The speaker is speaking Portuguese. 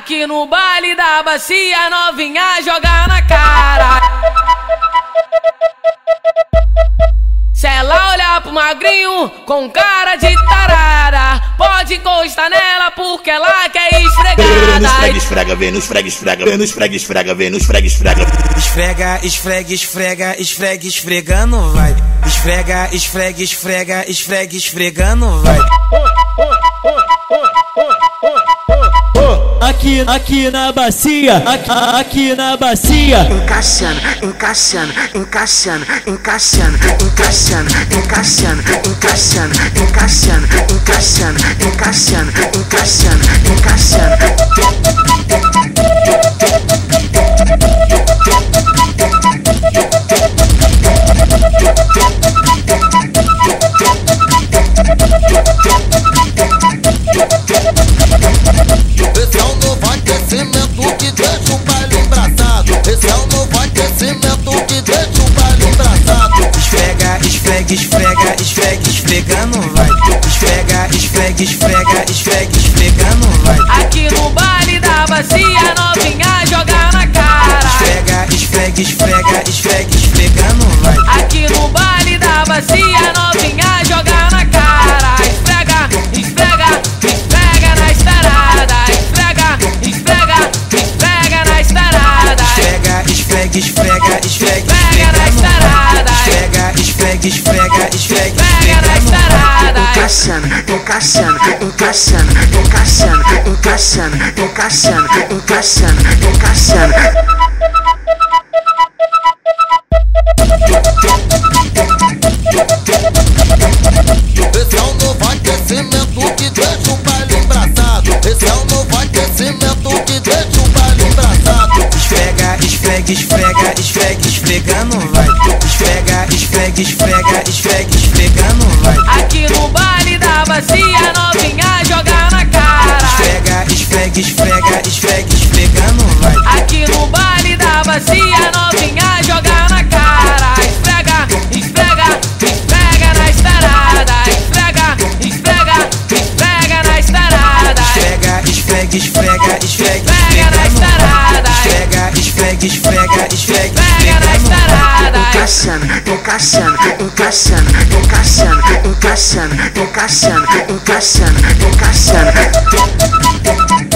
Aqui no baile da bacia, novinha joga na cara. Se ela olhar pro magrinho com cara de tarada, pode encostar nela porque ela quer esfregada. Esfrega, vem no esfrega, esfrega, vem no esfrega, esfrega, vem no esfrega, esfrega. Esfrega, esfrega, esfrega, esfrega, esfregando, vai. Esfrega, esfrega, esfrega, esfrega, esfregando, vai. Aqui na bacia, aqui na bacia. Encaixando, encaixando, encaixando, encaixando, encaixando, encaixando, encaixando, encaixando, encaixando, encaixando, encaixando, encaixando. Esse é o novo aquecimento que deixa o baile embraçado. Esse é o novo aquecimento que deixa o baile embraçado. Esfrega, esfrega, esfrega, esfrega, esfregando, vai. Esfrega, esfrega, esfrega, esfrega, esfregando, vai. Aqui no baile da bacia, novinha joga na cara. Esfrega, esfrega, esfrega, esfrega, esfregando, vai. Aqui no baile da bacia, novinha joga na cara. Esfrega, esfrega, esfrega na estarada. Esfrega, esfrega, esfrega na estarada. Esfrega, esfrega, esfrega, esfrega, Esfrega na estarada. esfrega, esfrega, esfrega, esfrega, Esfrega na estarada. Encaixando, encaixando, encaixando, encaixando, encaixando, encaixando, encaixando, encaixando. Esse é o novo aquecimento que deixa o baile embraçado. Esse é o novo aquecimento que deixa o baile embraçado. Esfrega, esfrega, esfrega, esfrega, esfregando, vai. Esfrega, esfrega, esfrega, esfrega, esfregando, vai. Aqui no baile da bacia, novinha joga na cara. Esfrega, esfrega, esfrega, esfrega, esfregando, vai. Aqui no baile da bacia, novinha joga na cara. Esfrega, esfrega, esfrega na estarada. Esfrega, esfrega, esfrega na estarada. Esfrega, esfrega, esfrega, esfrega, Esfrega na estarada. esfrega, esfrega, esfrega, esfrega, Esfrega na estarada. Encaixando, encaixando, encaixando, encaixando, encaixando, encaixando, encaixando, encaixando.